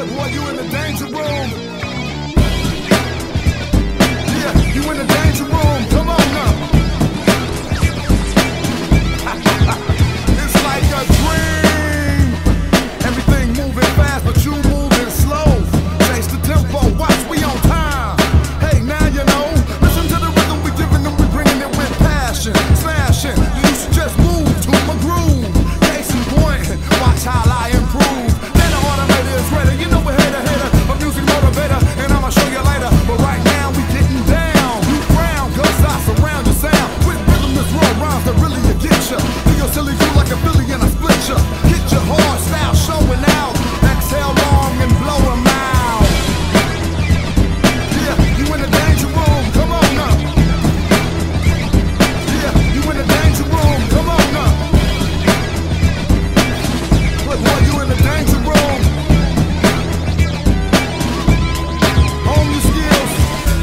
Boy, you in the danger room. Yeah, you in the danger room. Come on now. It's like a dream. Everything moving fast, but you moving slow. Chase the tempo, watch, we on time. Hey, now you know. Listen to the rhythm we giving them, we bringing it with passion. Smashing, you should just move to my groove. Case in point, watch how I improve. Then the automator is ready, you know we're hater, a music motivator, and I'ma show you later. But right now we getting down. You frown, cause I surround your sound with rhythm that's raw rhymes that really get ya. Do your silly you like a Philly and I split ya. Hit your hard style showing out. Exhale long and blow 'em out. Yeah, you in the danger room, come on now. Yeah, you in the danger room, come on now. Look, boy, you in the danger room. Hone your skills.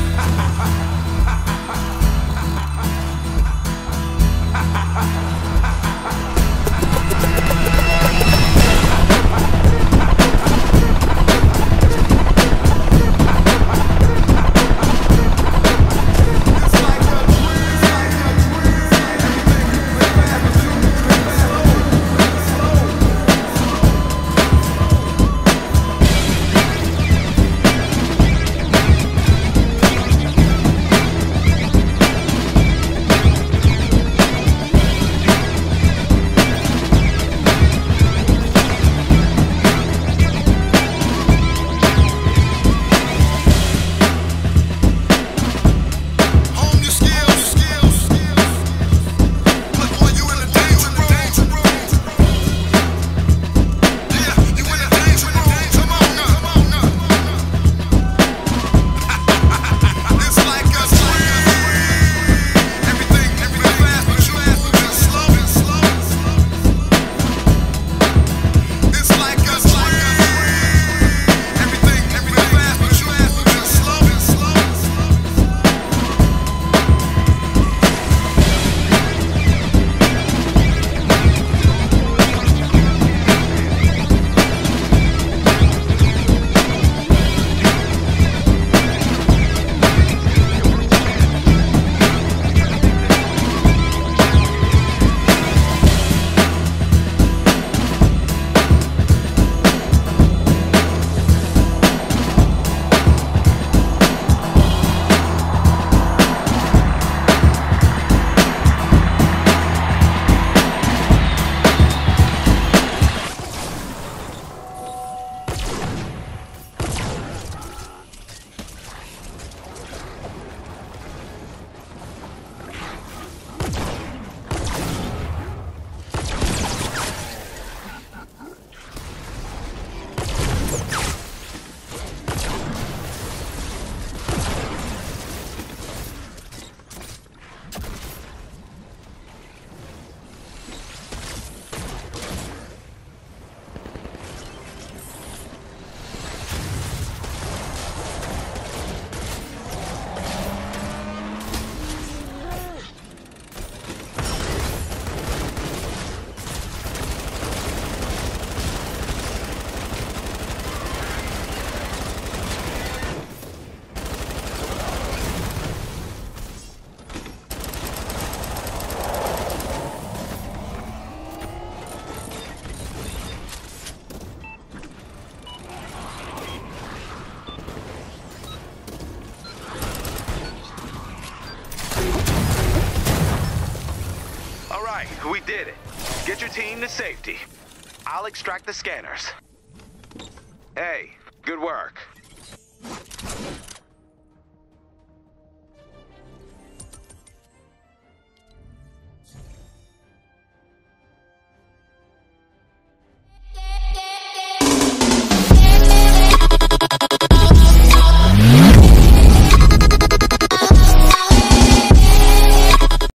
We did it. Get your team to safety. I'll extract the scanners. Hey, good work.